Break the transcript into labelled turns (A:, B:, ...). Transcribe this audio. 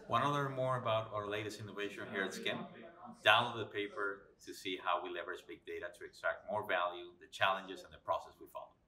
A: Want to learn more about our latest innovation here at SKIM? Download the paper to see how we leverage big data to extract more value, the challenges, and the process we follow.